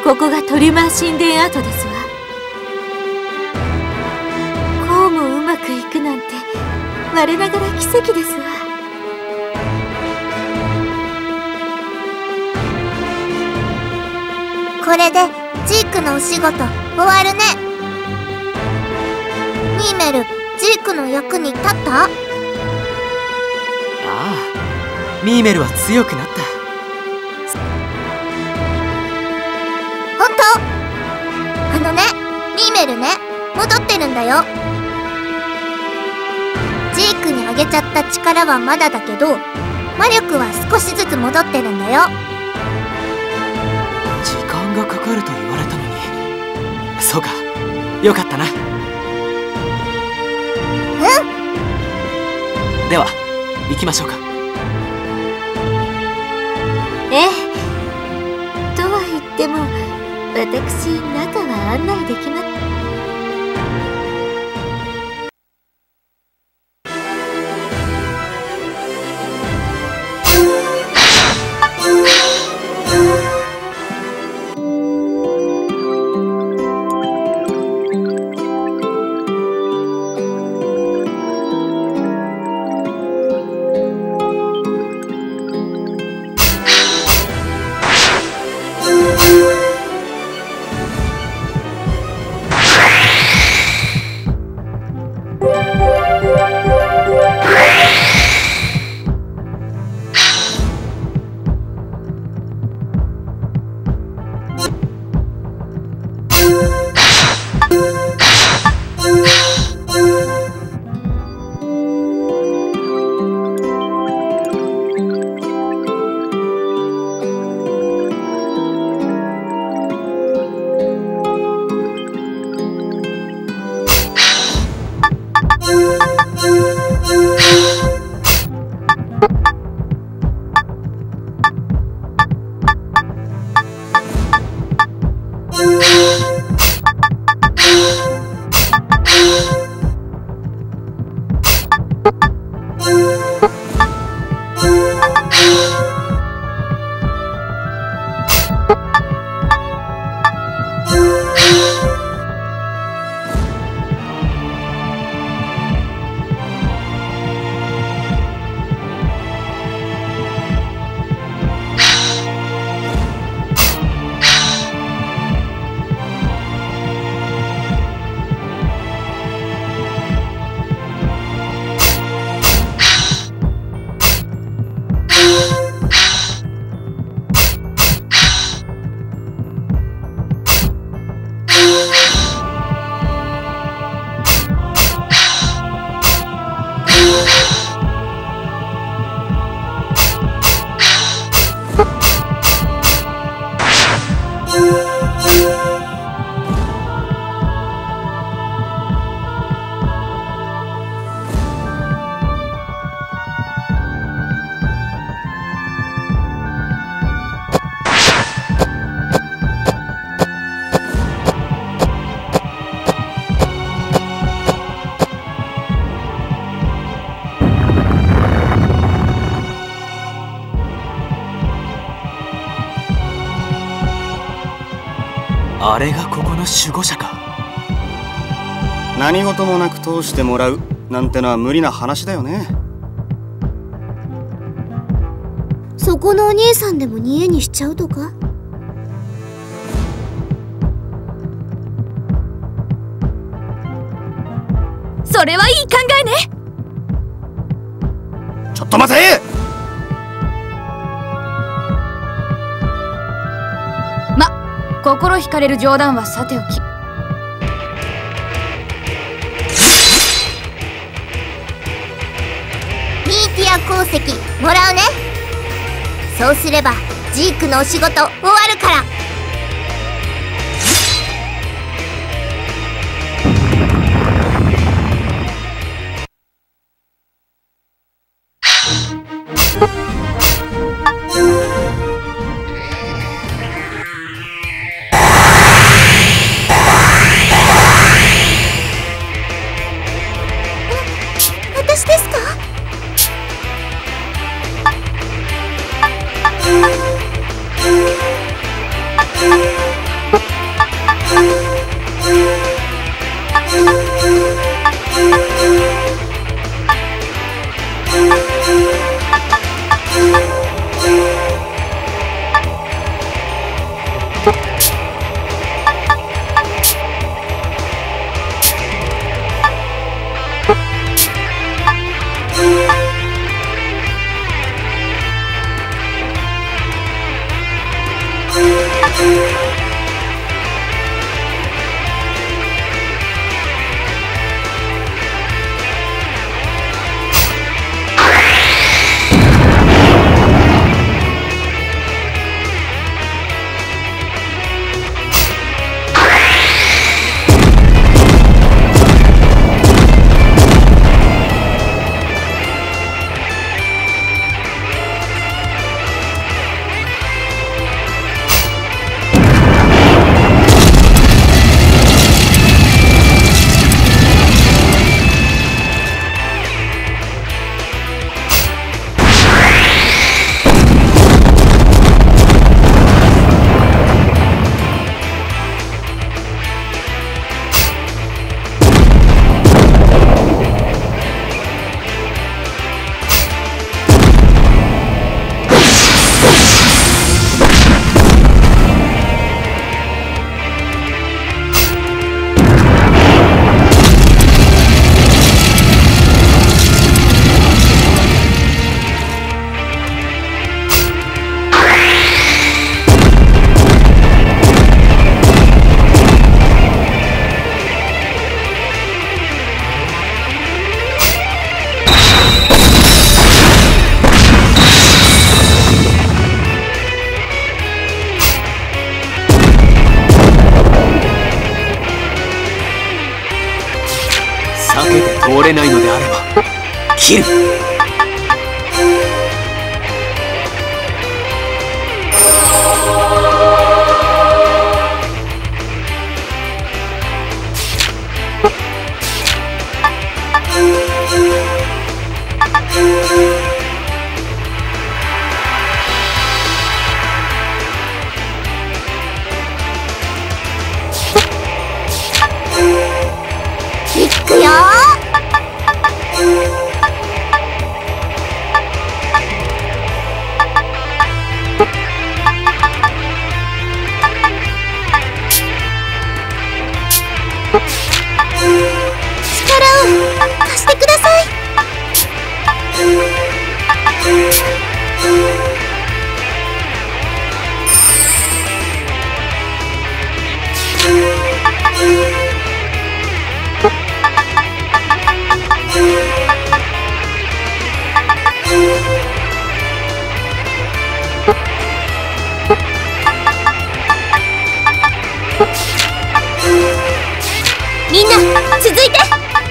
ここがトリュマン神殿跡ですわ。こうもうまくいくなんて我ながら奇跡ですわ。 これでジークのお仕事終わるね。ミーメル、ジークの役に立った？ ああ、ミーメルは強くなった。 本当？ミーメルね、戻ってるんだよ。ジークにあげちゃった力はまだだけど、魔力は少しずつ戻ってるんだよ。 時間がかかると言われたのに。そうか、よかったな。では行きましょうか。 ええ、とは言っても私、中は案内できます。 あれがここの守護者か。 何事もなく通してもらうなんてのは無理な話だよね。 そこのお兄さんでも煮えにしちゃうとか？ それはいい考えね。 ちょっと待て！ 心惹かれる冗談はさておき、 ミーティア鉱石もらうね。そうすればジークのお仕事終わるから。私ですか？ あれば切る。 いくよ力を貸してください。みんな続いて。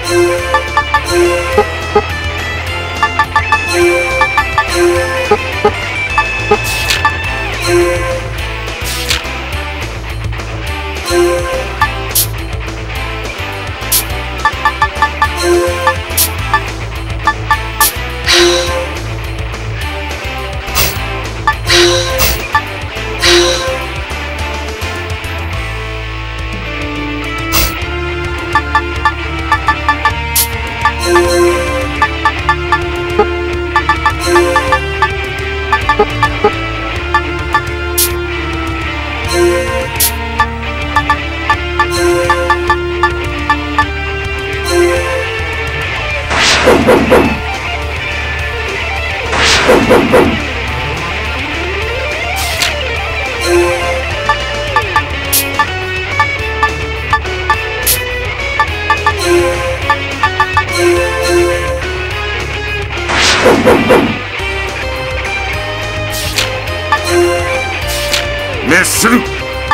滅する。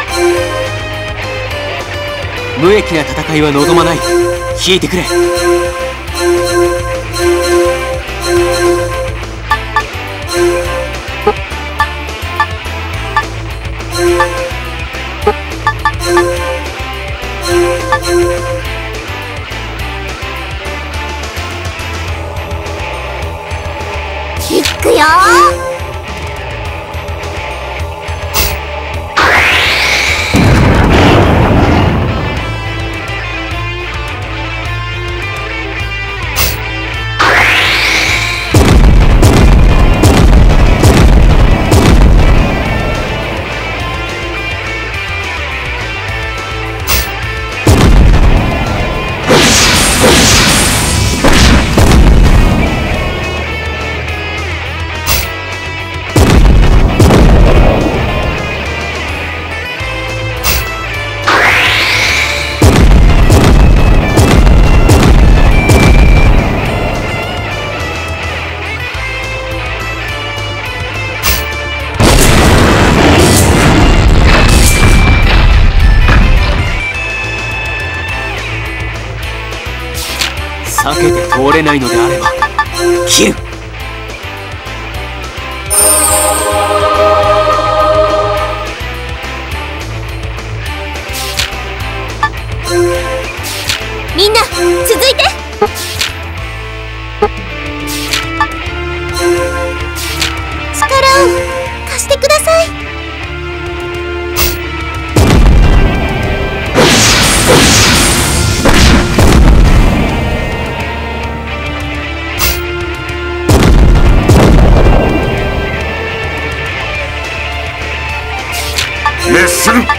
無益な戦いは望まない。引いてくれ。 いくよ避けて通れないのであれば切る。 みんな続いて。力を貸してください。 滅する。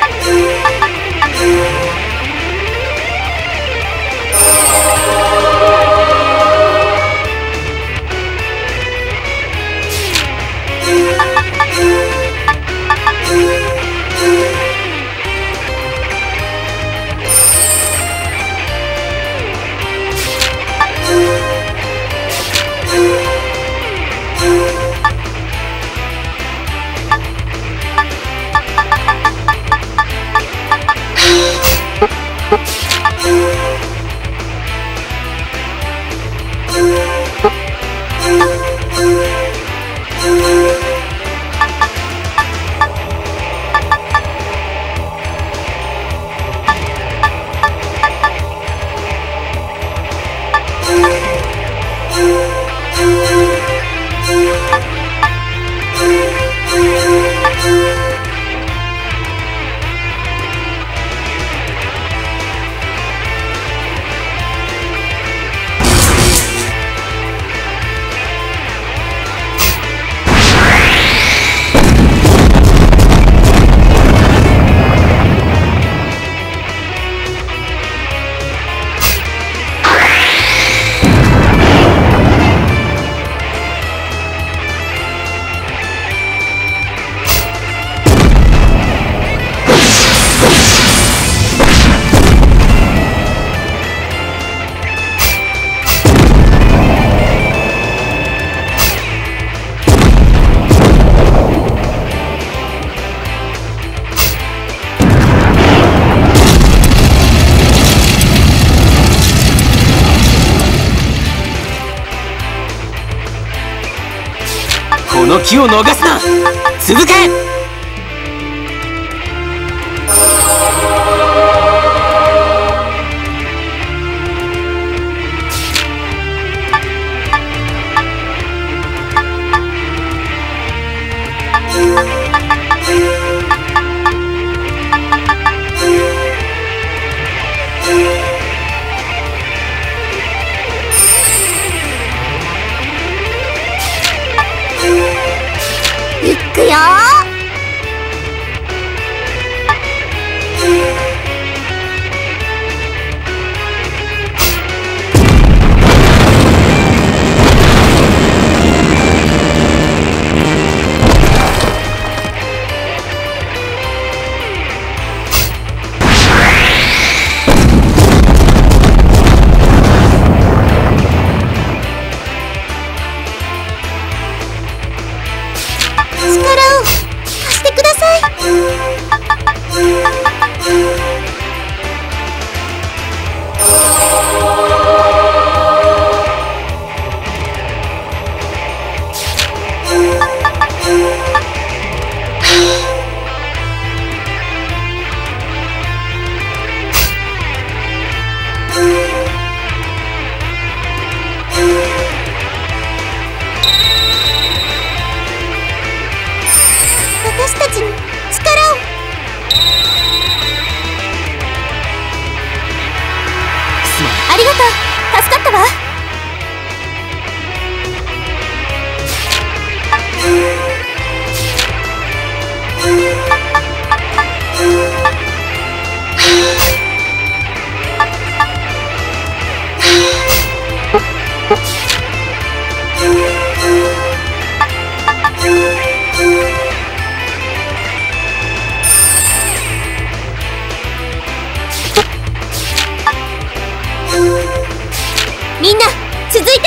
この機を逃すな。続け。 いくよ私たちに力を。ありがとう、助かったわ。みんな続いて。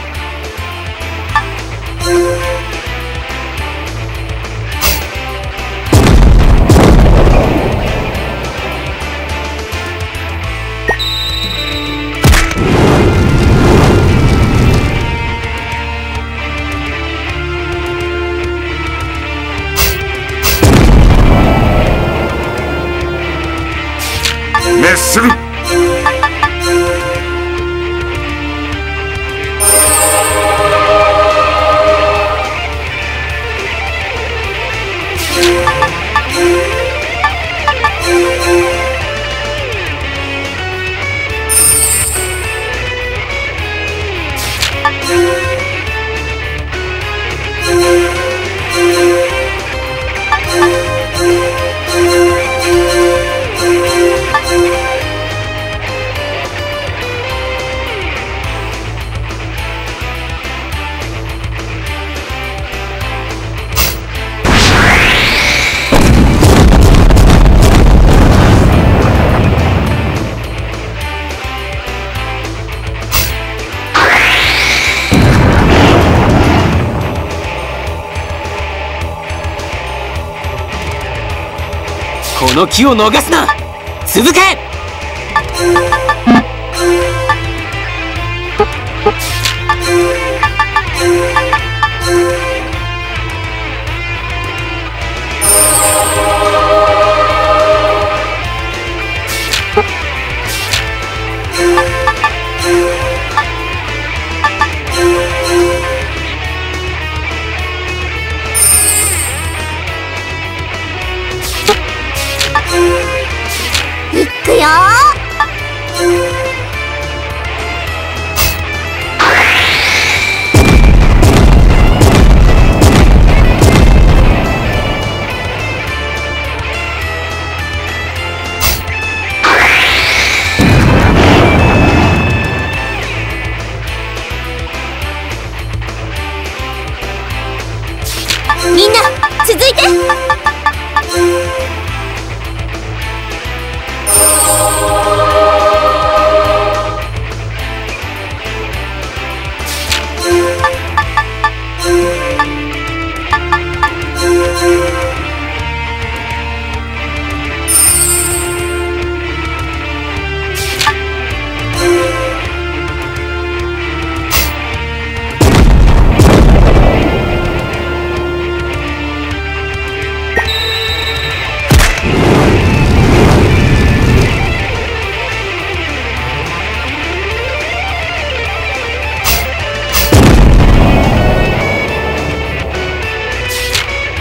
滅する。 この機を逃すな。続け。 いくよみんな続いて。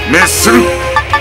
滅する。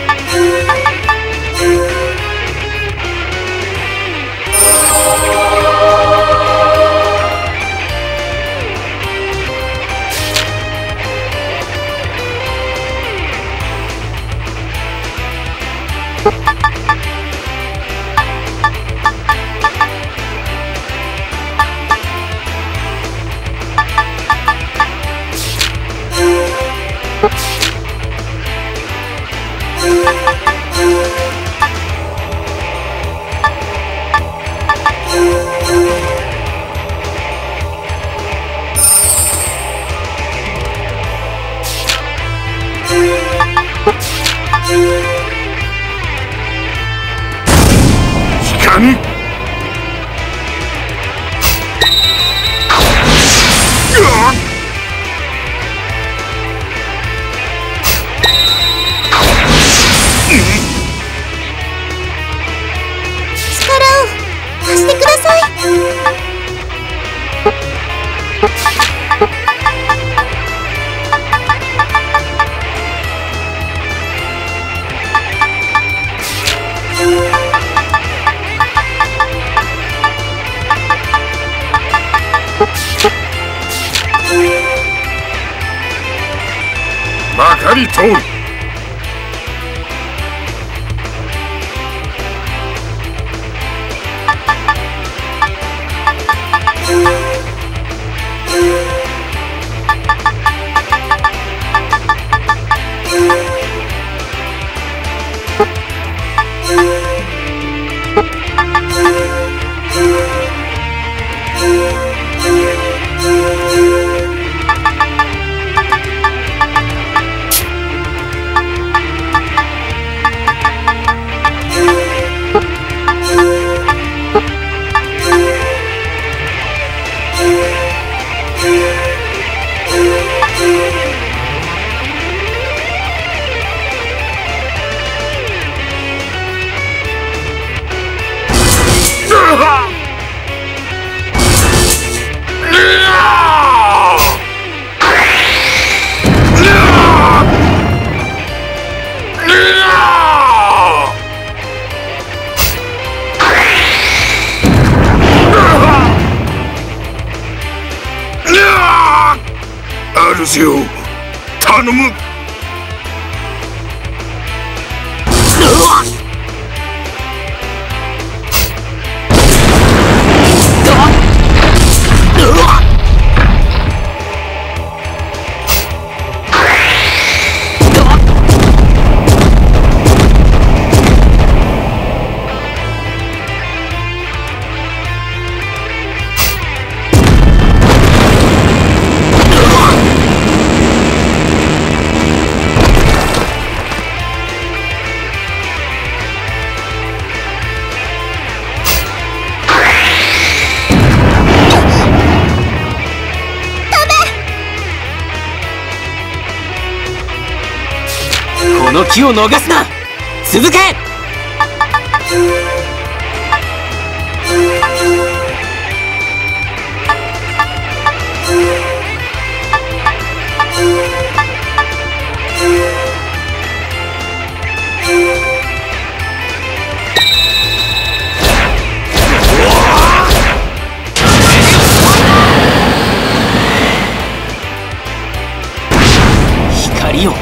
まかり通る。主よ、頼む。 この機を逃すな。続け。光よ、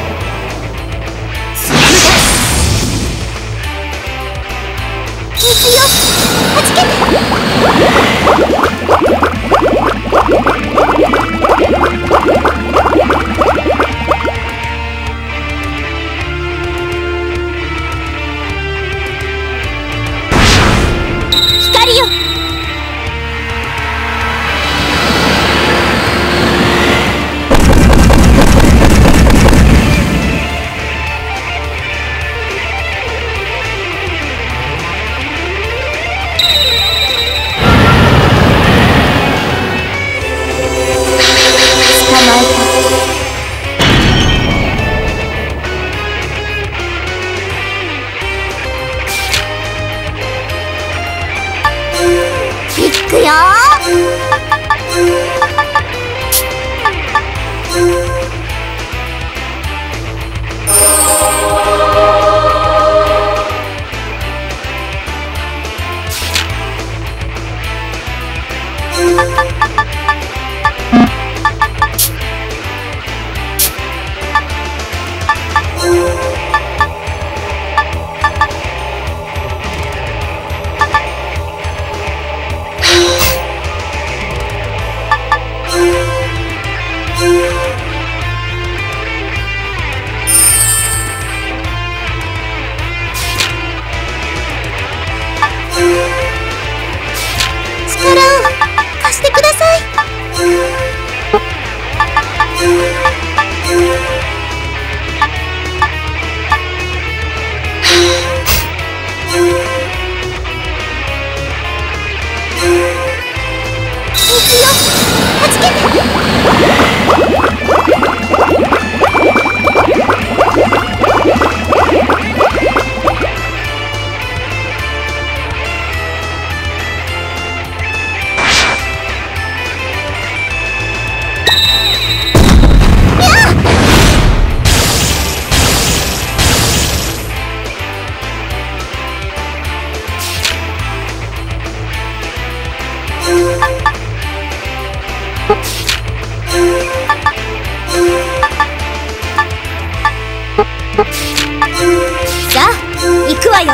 さあ行くわよ。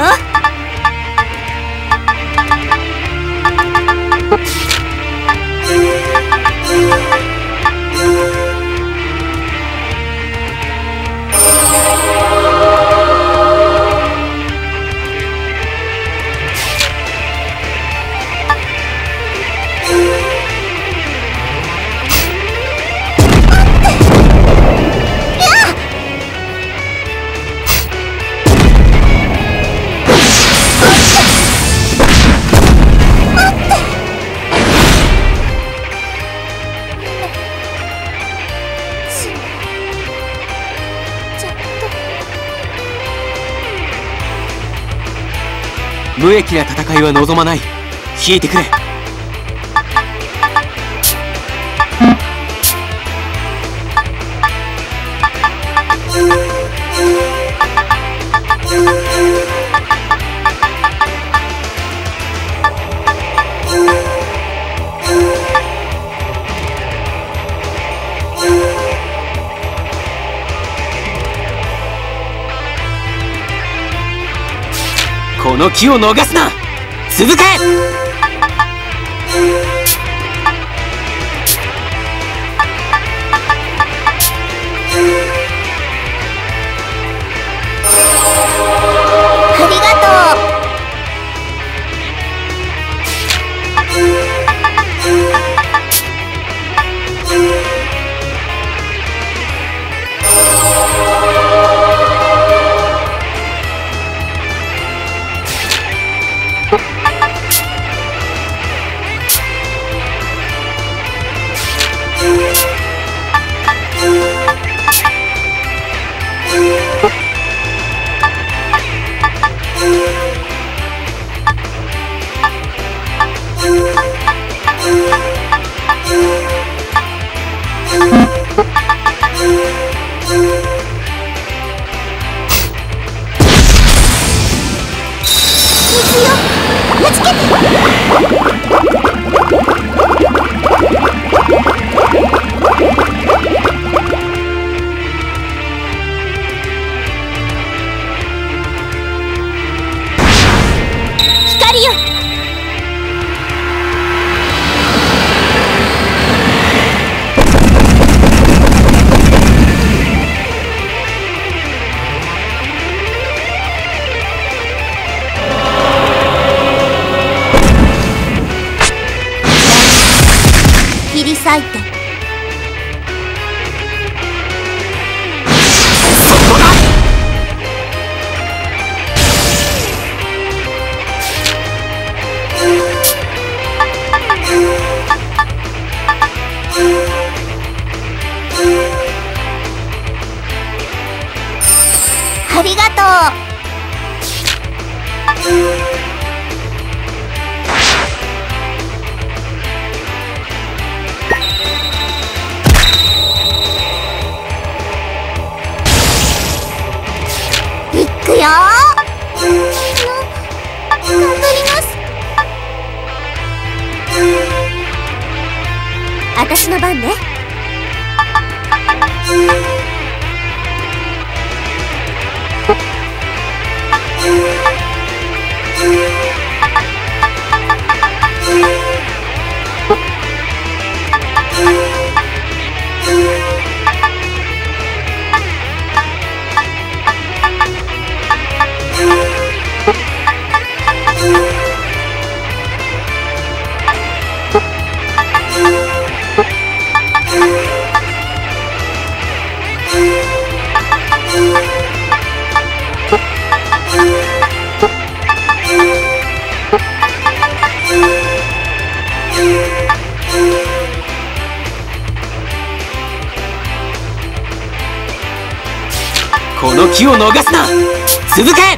無益な戦いは望まない。引いてくれ。この機を逃すな。続け。 ありがとう。切り裂いて。ありがとう。いくよ。頑張ります。私の番ね。 この機を逃すな。続け。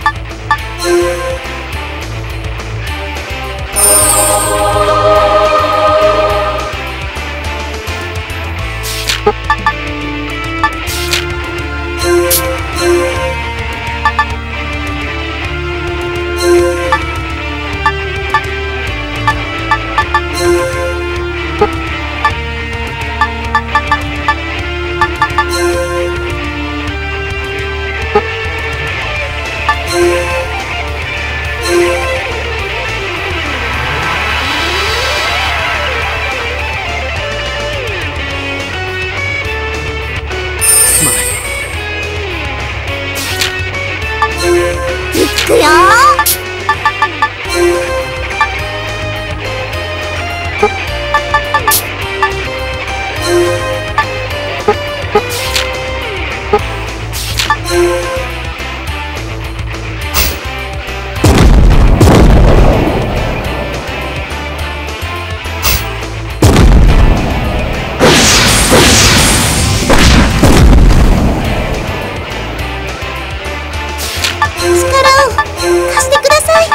いくよ貸してください。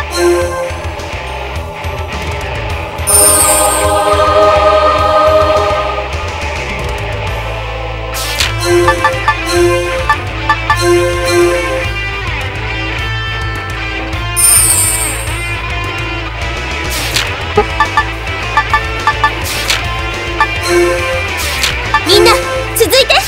みんな続いて。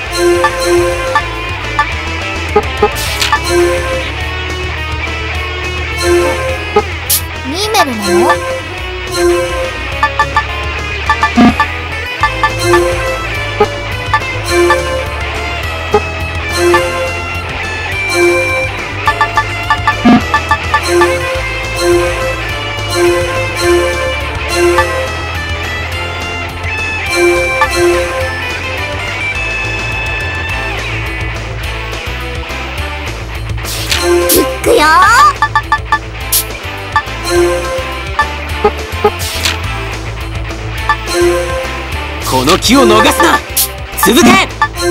ミメルなの？いくよこの機を逃すな。続け。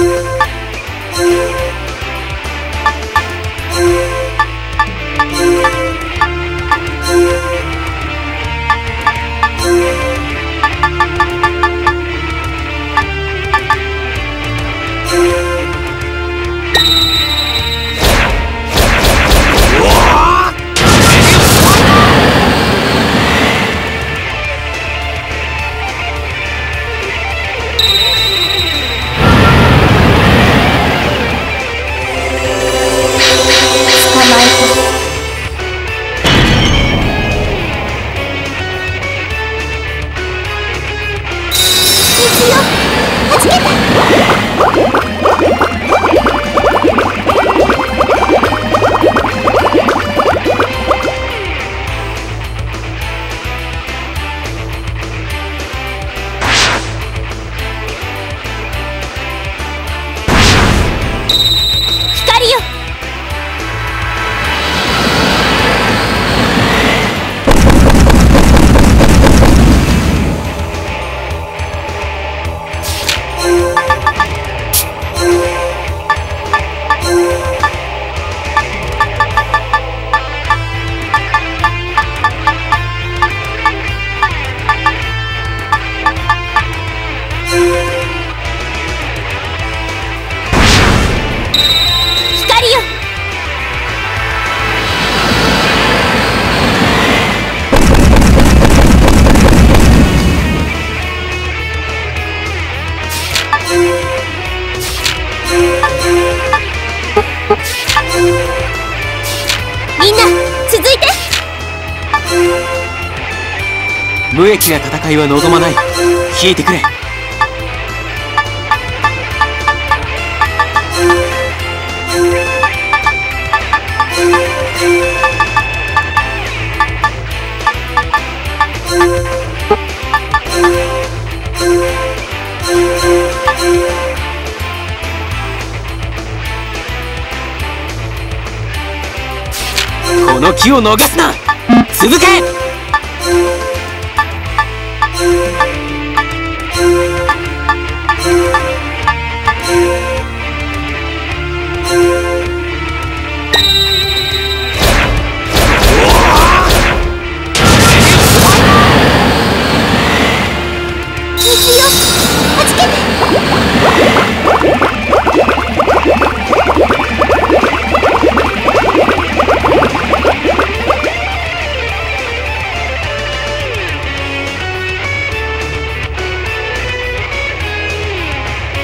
みんな続いて。 無益な戦いは望まない。引いてくれ。この機を逃すな。続け。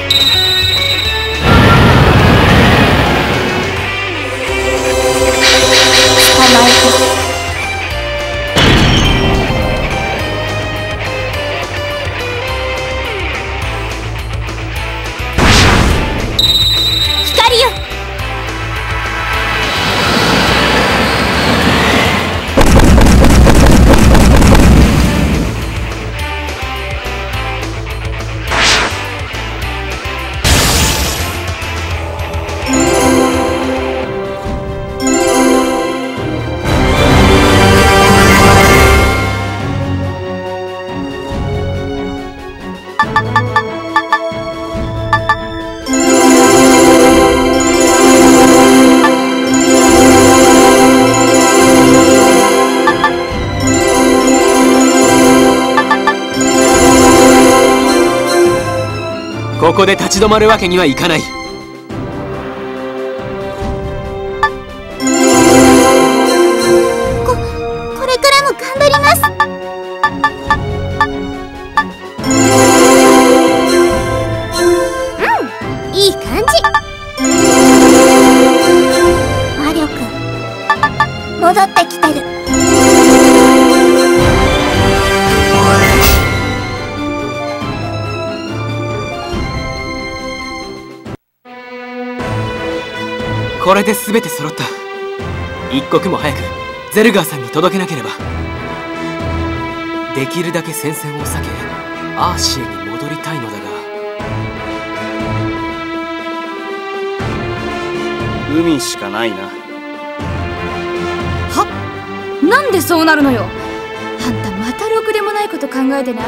ここで立ち止まるわけにはいかない。 これからも頑張ります。うん、いい感じ。魔力戻ってきてる。 これで全て揃った。一刻も早くゼルガーさんに届けなければ。できるだけ戦線を避けアーシエに戻りたいのだが。 海しかないな。 は？なんでそうなるのよ。あんたまたろくでもないこと考えてない？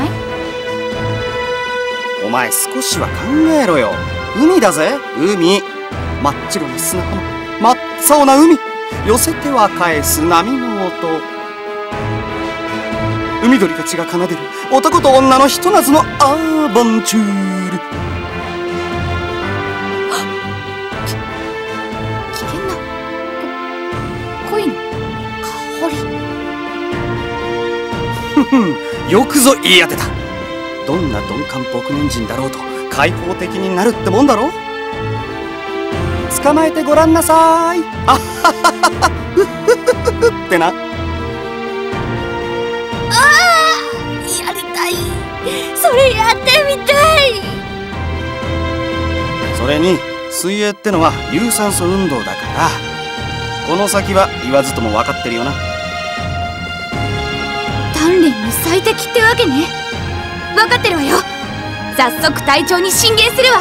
お前少しは考えろよ。海だぜ、海。真っ白な砂浜、真っ青な海、寄せては返す波の音、海鳥たちが奏でる男と女のひと夏のアーバンチュール。 危険な恋の香り。 ふふん、よくぞ言い当てた。どんな鈍感牧年人だろうと開放的になるってもんだろ。捕まえてごらんなさい。あはははふふふふってな。 ああ、やりたい。それやってみたい。 それに水泳ってのは有酸素運動だから、この先は言わずとも分かってるよな。 鍛錬に最適ってわけね。分かってるわよ。早速隊長に進言するわ。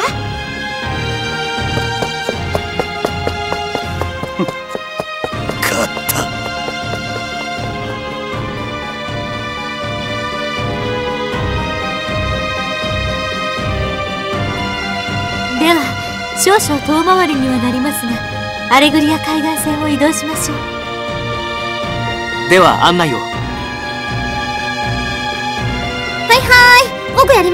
では少々遠回りにはなりますが、アレグリア海岸線を移動しましょう。 では案内を。 はいはい、僕やります。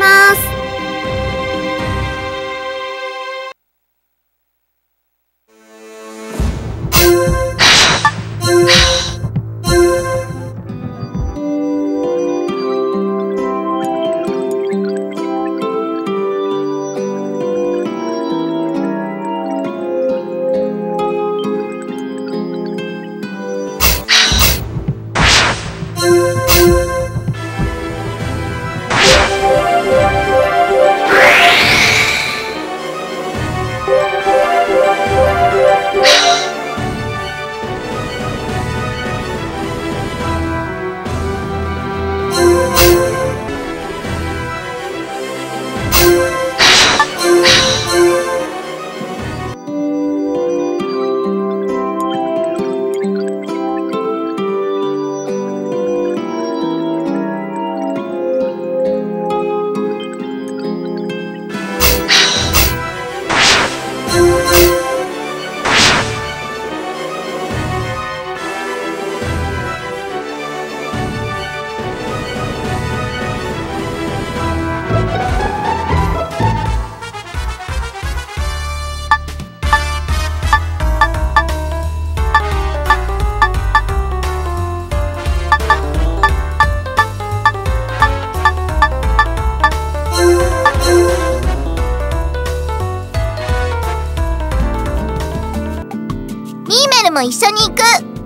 も一緒に行く。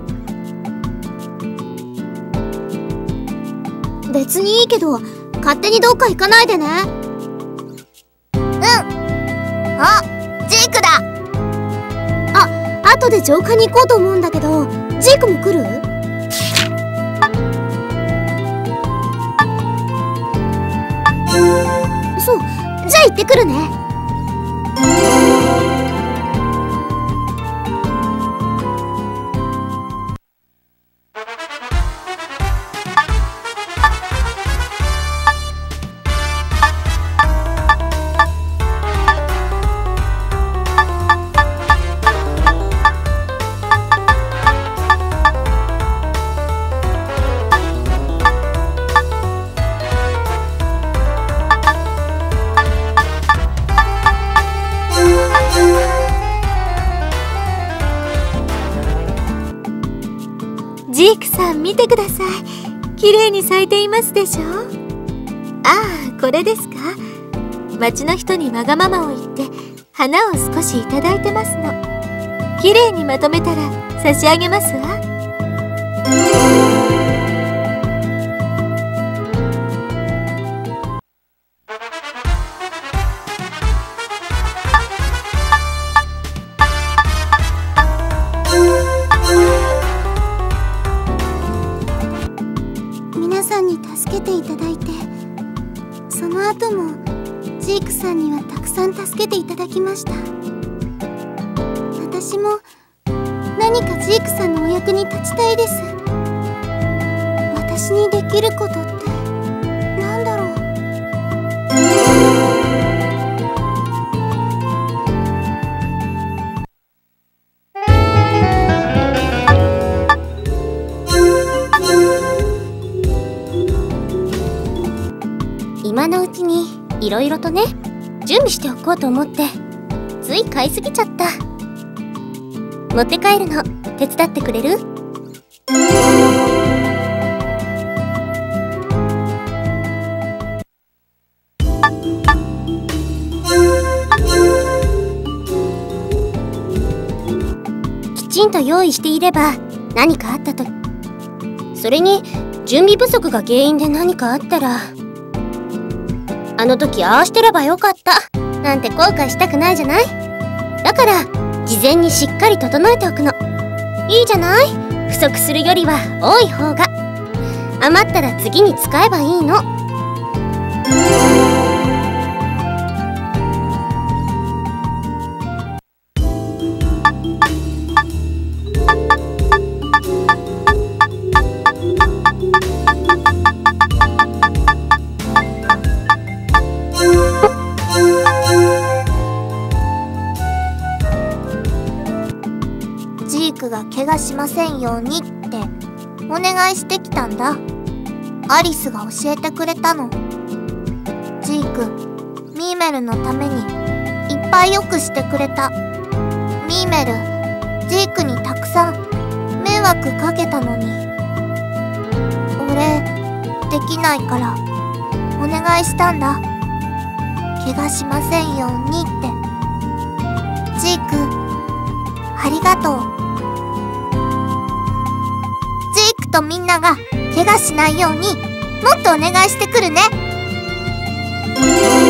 別にいいけど、勝手にどっか行かないでね。 あ、ジークだ。 後で浄化に行こうと思うんだけど、ジークも来る？そう、じゃあ行ってくるね。 ジークさん見てください。綺麗に咲いていますでしょ。ああ、これですか。町の人にわがままを言って花を少しいただいてますの。綺麗にまとめたら差し上げますわ。 皆さんに助けていただいて、その後もジークさんにはたくさん助けていただきました。私も何かジークさんのお役に立ちたいです。私にできることってなんだろう。 今のうちにいろいろとね、準備しておこうと思ってつい買いすぎちゃった。持って帰るの手伝ってくれる？きちんと用意していれば何かあったと。それに準備不足が原因で何かあったら、あの時ああしてればよかったなんて後悔したくないじゃない。だから事前にしっかり整えておくの。いいじゃない。不足するよりは多い方が。余ったら次に使えばいいの。 ジークが怪我しませんようにってお願いしてきたんだ。アリスが教えてくれたの。ジーク、ミーメルのためにいっぱい良くしてくれた。ミーメル、ジークにたくさん迷惑かけたのに、お礼できないからお願いしたんだ。怪我しませんようにって。ジーク、ありがとう。ジークとみんなが怪我しないようにもっとお願いしてくるね。